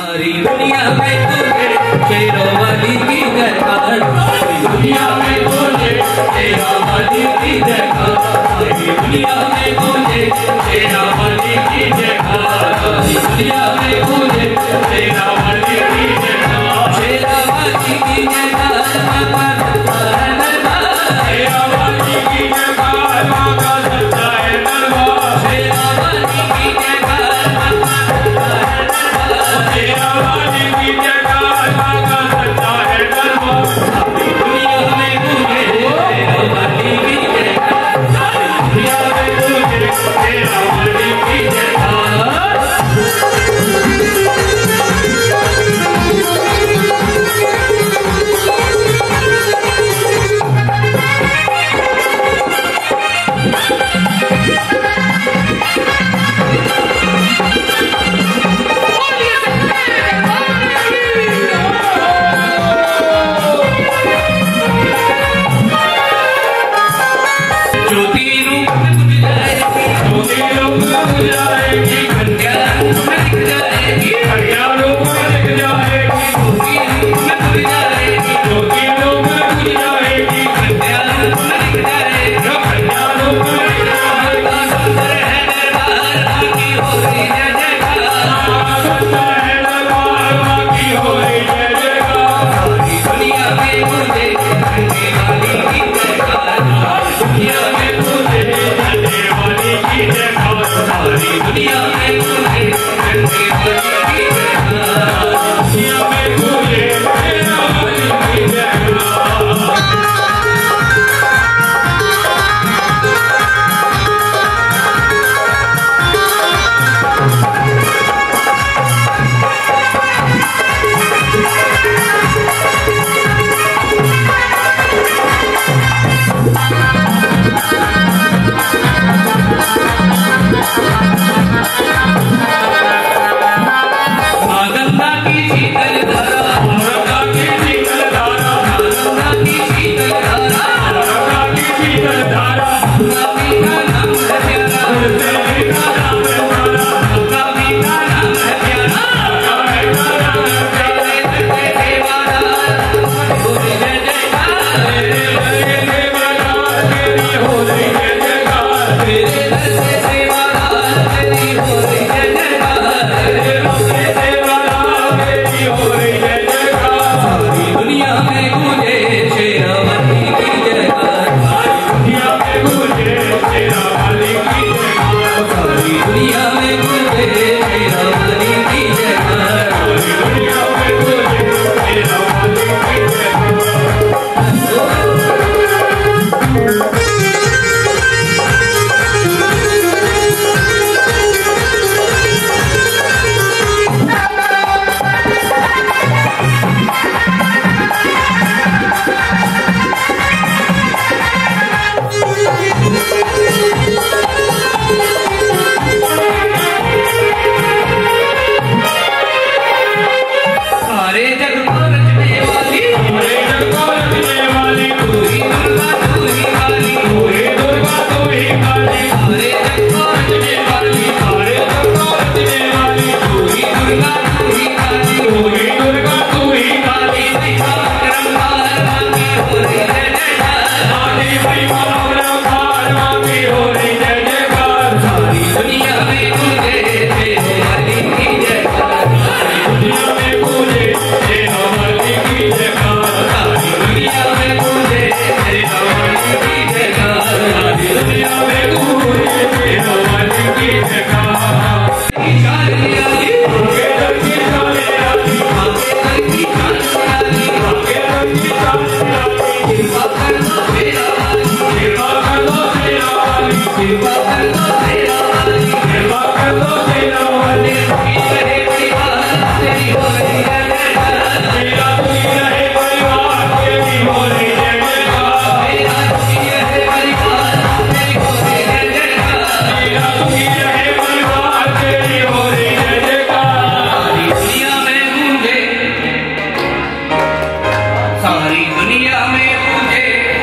सारी दुनिया में तुझे शेरों वाली की जयकार, सारी दुनिया में तुझे शेरों वाली की जयकार, सारी दुनिया में तुझे शेरों वाली की जयकार, सारी दुनिया में तुझे शेरों वाली की जयकार, शेरों वाली की जयकार, माता सच्चा है दरबार, शेरों वाली की जयकार, माता सच्चा है दरबार, शेरों वाली की जयकार, माता सच्चा है दरबार, शेरों वाली की जयकार, माता सच्चा है दरबार, सारी दुनिया में तुझे शेरों वाली की जयकार, सारी दुनिया में तुझे शेरों वाली की जयकार।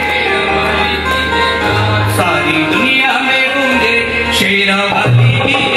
शेरा वाली